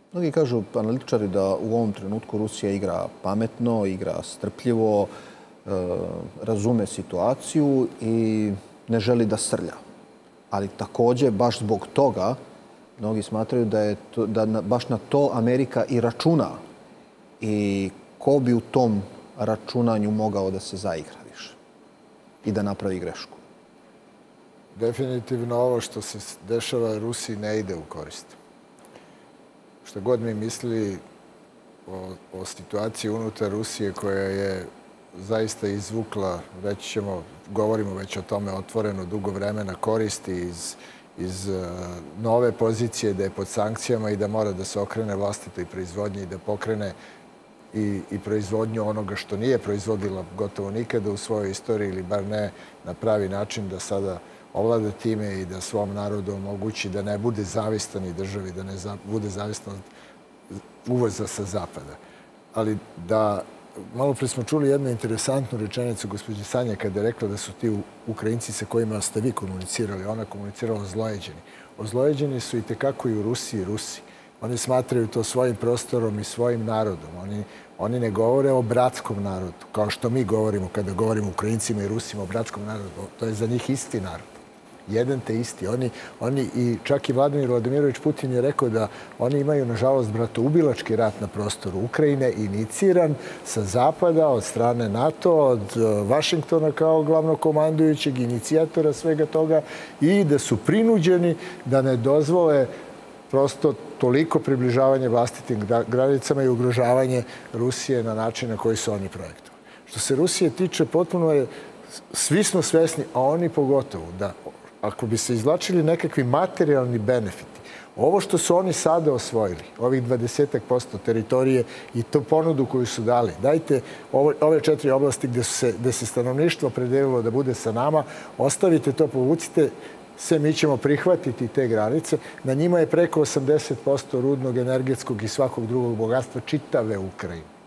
Mnogi kažu, analitičari, da u ovom trenutku Rusija igra pametno, igra strpljivo, razume situaciju i ne želi da srlja. Ali također, baš zbog toga, mnogi smatraju da baš na to Amerika i računa. I ko bi u tom računanju mogao da se zaigra više i da napravi grešku? Definitivno ovo što se dešava Rusiji ne ide u korist. Što god mi mislili o situaciji unutar Rusije koja je zaista izvukla, reći ćemo, govorimo već o tome otvoreno dugo vremena, koristi iz nove pozicije da je pod sankcijama i da mora da se okrene vlastitoj proizvodnji i da pokrene i proizvodnju onoga što nije proizvodila gotovo nikada u svojoj istoriji ili bar ne na pravi način, da sada ovlada time i da svom narodu omogući da ne bude zavistan i državi, da ne bude zavistan od uvoza sa zapada. Ali da, malo pre smo čuli jednu interesantnu rečenicu gospođe Sanje kada je rekla da su ti Ukrajinci sa kojima ste vi komunicirali, ona komunicirala ozlojeđeni. Ozlojeđeni su i tekako i u Rusiji Rusi. Oni smatraju to svojim prostorom i svojim narodom. Oni ne govore o bratskom narodu, kao što mi govorimo kada govorimo Ukrajincima i Rusima o bratskom narodu. To je za njih isti narod. Jedan te isti. I čak i Vladimir Vladimirović Putin je rekao da oni imaju, nažalost, bratoubilački rat na prostoru Ukrajine, iniciran sa zapada, od strane NATO, od Vašingtona kao glavnog komandujućeg, inicijatora svega toga, i da su prinuđeni da ne dozvole prosto toliko približavanje vlastitim granicama i ugrožavanje Rusije na način na koji su oni projektovali. Što se Rusije tiče, potpuno je, svi smo svesni, a oni pogotovo, da ako bi se izvlačili nekakvi materijalni benefiti, ovo što su oni sada osvojili, ovih 20% teritorije i tu ponudu koju su dali, dajte ove 4 oblasti gde se stanovništvo opredelilo da bude sa nama, ostavite to, povucite se, mi ćemo prihvatiti te granice. Na njima je preko 80% rudnog, energetskog i svakog drugog bogatstva čitave Ukrajine.